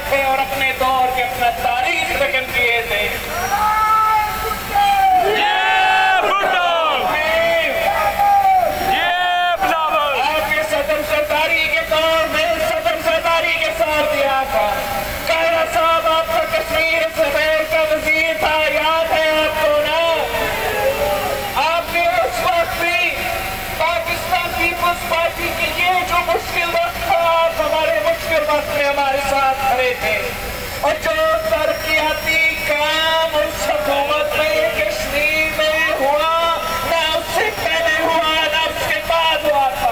تھے اور اپنے دور کے اپنا تاریخ رقم کیے تھے۔ آپ کے صدر سرداری کے دور میں صدر سرداری کے ساتھ دیا تھا۔ قاہرہ صاحب آپ کا کشمیر سفیر کا وزیر تھا، یاد ہے آپ کو نا؟ آپ نے اس وقت بھی پاکستان پیپلز پارٹی کی یہ جو مشکل وقت تھا، آپ ہمارے مشکل وقت میں ہمارے ساتھ کھڑے تھے، اور جو ترقیاتی کام اس حکومت میں کشمیر میں ہوا نہ اس سے پہلے ہوا نہ اس کے بعد ہوا تھا۔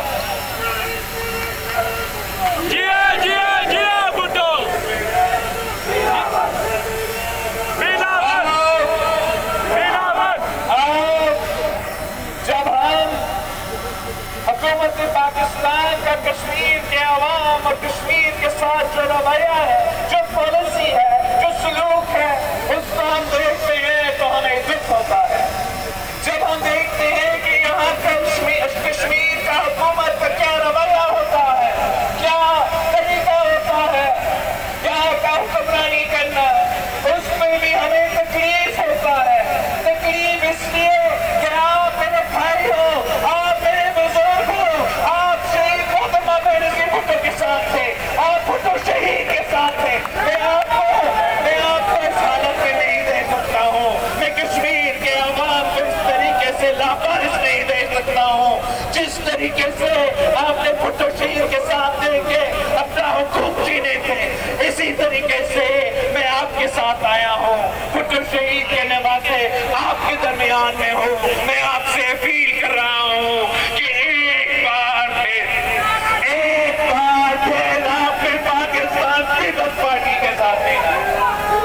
جب ہم حکومت پاکستان کا کشمیر کے عوام اور کشمیر کے ساتھ جو رویہ ہے، جو پالیسی ہے، جو سلوک ہے، اس کو ہم دیکھتے ہیں تو ہمیں دکھ ہوتا ہے۔ جب ہم دیکھتے ہیں کہ یہاں کشمیر کا حکومت کا کیا رویہ ہوتا ہے، کیا طریقہ ہوتا ہے، کیا حکمرانی کرنا، اس میں بھی ہمیں تکلیف ہوتا ہے۔ تکلیف اس لیے کہ آپ میرے بھائی ہو، آپ میرے بزرگ ہو، آپ شہید محترمہ بینظیر بھٹو کے ساتھ تھے، آپ بھٹو شہید کے ساتھ تھے۔ میں آپ کو اس حالت میں نہیں دیکھ سکتا ہوں، میں کشمیر کے عوام کو اس طریقے سے لاپرواہی نہیں دیکھ سکتا ہوں جس طریقے سے آپ نے بھٹو شہید کے ساتھ دے کے اپنا حقوق جینے تھے، اسی طریقے سے میں آپ کے ساتھ آیا ہوں۔ بھٹو شہید کے نواسے آپ کے درمیان میں ہوں، میں آپ سے اپیل کر رہا ہوں کہ ایک بار پھر آپ نے پاکستان پیپلز پارٹی کے ساتھ دینا ہے،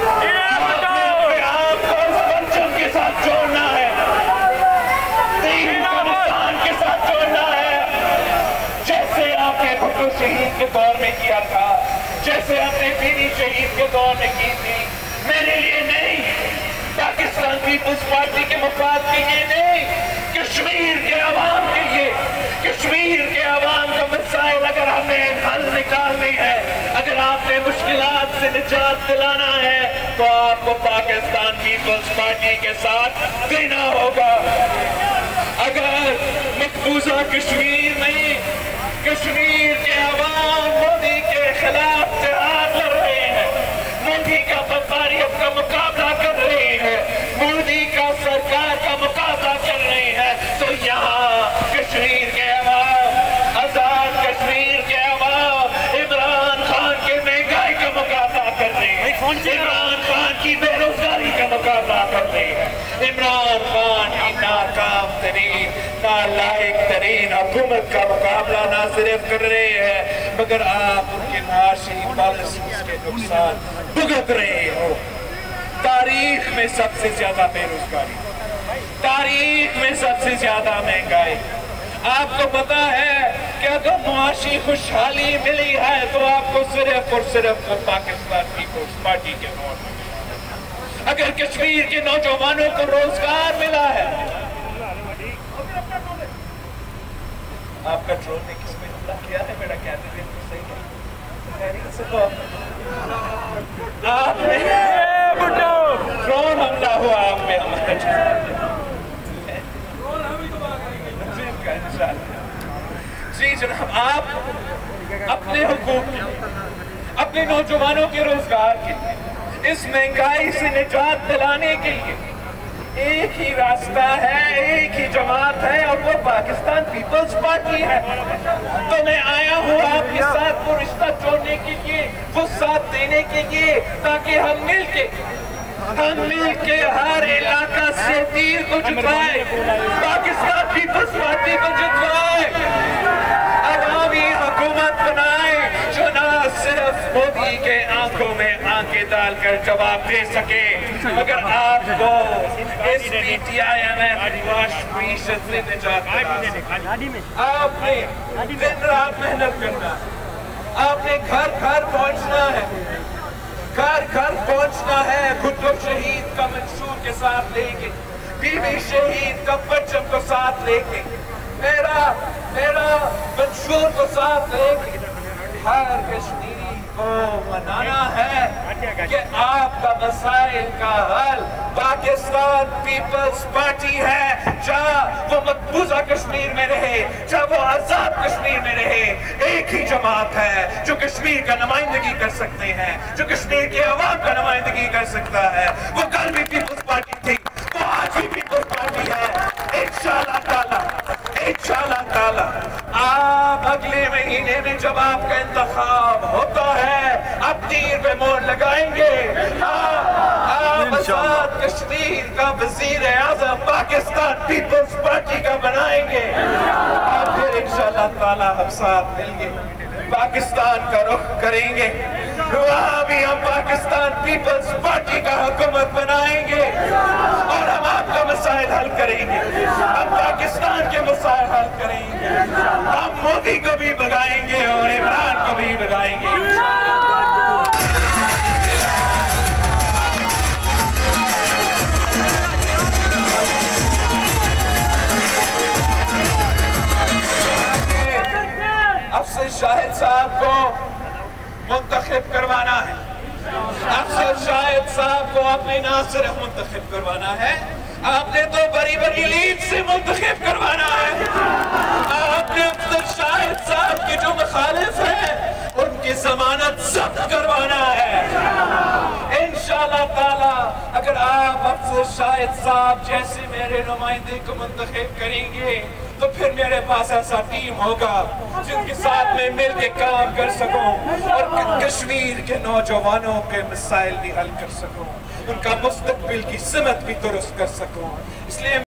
آپ کو اس پرچم کے ساتھ جوڑنا ہے، دین پاکستان کے ساتھ جوڑنا ہے، جیسے آپ نے بھٹو شہید کے دور میں کیا تھا، جیسے ہم نے پیری شہید کے دور میں کی تھی۔ میرے لیے نہیں، پاکستان پیپلز پارٹی کے مفاد کے لیے نہیں، کشمیر کے عوام کے لیے، کشمیر کے عوام کا مسائل اگر ہمیں حل نکالنی ہے، اگر آپ نے مشکلات سے نجات دلانا ہے تو آپ کو پاکستان پیپلز پارٹی کے ساتھ دینا ہوگا۔ اگر مقبوضہ کشمیر میں کشمیر کے عوام مودی کے خلاف جہاد لڑ رہے ہیں، مودی کا بمباریت کا مقابلہ کر رہے ہیں، مودی کا سرکار کا مقابلہ کر رہے ہیں، تو یہاں کشمیر کے عوام، آزاد کشمیر کے عوام عمران خان کے مہنگائی کا مقابلہ کر رہے ہیں، عمران خان کی بے روزگاری کا مقابلہ کر رہے ہیں، عمران خان کی ناکام ترین، نالائق ترین حکومت کا مقابلہ نہ صرف کر رہے ہیں مگر آپ ان کے معاشی پالیسیز کے نقصان بھگت رہے ہو۔ تاریخ میں سب سے زیادہ بے روزگاری، تاریخ میں سب سے زیادہ مہنگائی۔ آپ کو پتا ہے کہ اگر معاشی خوشحالی ملی ہے تو آپ کو صرف اور صرف پاکستان پیپلز پارٹی کے دور میں، اگر کشمیر کے نوجوانوں کو روزگار ملا ہے۔ آپ کا ڈرون نے کس میں حملہ کیا ہے؟ میرا کینڈیڈیٹ تو صحیح ہے، خیریت سے تو آپ نے ڈرون حملہ ہوا آپ پہ ہمارا جی جناب، آپ اپنے حقوق کے، اپنے نوجوانوں کے روزگار کے، اس مہنگائی سے نجات دلانے کے لیے ایک ہی راستہ ہے، ایک ہی جماعت ہے، اور وہ پاکستان پیپلز پارٹی ہے۔ تو میں آیا ہوں آپ کے ساتھ وہ رشتہ جوڑنے کے لیے، وہ ساتھ دینے کے لیے، تاکہ ہم مل کے ہر علاقہ سے تیر کو جتوائے، پاکستان پیپلز پارٹی کو جتوائے، عوامی حکومت بنائے جو نہ صرف مودی کے آنکھوں میں آنکھیں ڈال کر جواب دے سکے مگر آپ کو اس P T I M F معیشت سے نجات دلانا۔ آپ نے دن رات محنت کرنا، آپ نے گھر گھر پہنچنا ہے، گھر گھر پہنچنا ہے، بھٹو شہید کا منشور کے ساتھ لے کے، بی بی شہید کا پرچم کو ساتھ لے کے، میرا منشور کو ساتھ لے کے، ہر کشمیری کو منانا ہے کہ آپ کا مسائل کا حل پاکستان پیپلز پارٹی ہے، جہاں وہ مقبوضہ کشمیر میں رہے، جہاں وہ آزاد کشمیر میں رہے، ایک ہی جماعت ہے جو کشمیر کا نمائندگی کر سکتے ہیں، جو کشمیر کے عوام کا نمائندگی کر سکتا ہے۔ وہ کل بھی پیپلز پارٹی تھی، وہ آج بھی پیپلز پارٹی ہے۔ انشاءاللہ تعالی آپ اگلے مہینے میں جب آپ کا انتخاب ہوتا ہے، آپ تیر پہ مور لگائیں گے، آپ آزاد کشمیر کا وزیر اعظم پاکستان پیپلز پارٹی کا بنائیں گے، اور پھر انشاءاللہ تعالی ہم ساتھ مل کے پاکستان کا رخ کریں گے، وہاں بھی ہم پاکستان پیپلز پارٹی کا حکومت بنائیں گے، اور ہم آپ کا مسائل حل کریں گے، ہم پاکستان کے مسائل حل کریں گے، ہم مودی کو بھی بگائیں گے اور عمران کو بھی بگائیں گے۔ افسر شاہد صاحب کو منتخب کروانا ہے، افسر شاہد صاحب کو اپنے نام سے منتخب کروانا ہے، آپ نے تو بڑی بڑی لیڈ سے منتخب کروانا ہے، آپ نے افسر شاہد صاحب کے جو مخالف ہیں ان کی ضمانت ضبط کروانا ہے۔ انشاءاللہ تعالی اگر آپ افسر شاہد صاحب جیسے میرے نمائندے کو منتخب کریں گے تو پھر میرے پاس ایسا ٹیم ہوگا جن کے ساتھ میں مل کے کام کر سکوں اور کشمیر کے نوجوانوں کے مسائل بھی حل کر سکوں، ان کا مستقبل کی سمت بھی درست کر سکوں۔ اس لیے